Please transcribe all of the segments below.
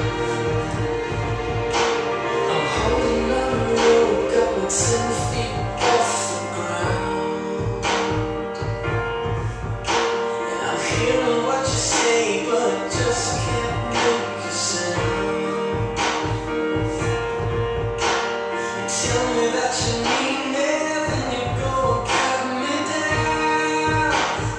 I'm holding on the road, got my 10 feet off the ground. And I'm hearing what you say, but I just can't make a sound. You tell me that you need me, then you go and cut me down.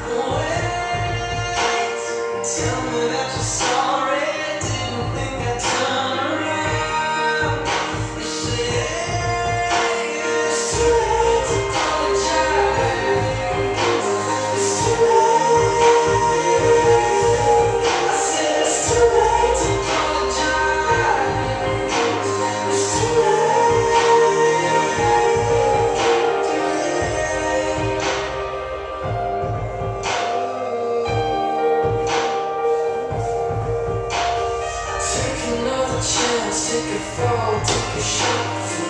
Wait, tell me that you're sorry, didn't think I'd turn around. You say, hey, it's too late to apologize. It's too late. I said it's too late to apologize. It's too late. Take another chance, take a fall, take a shot.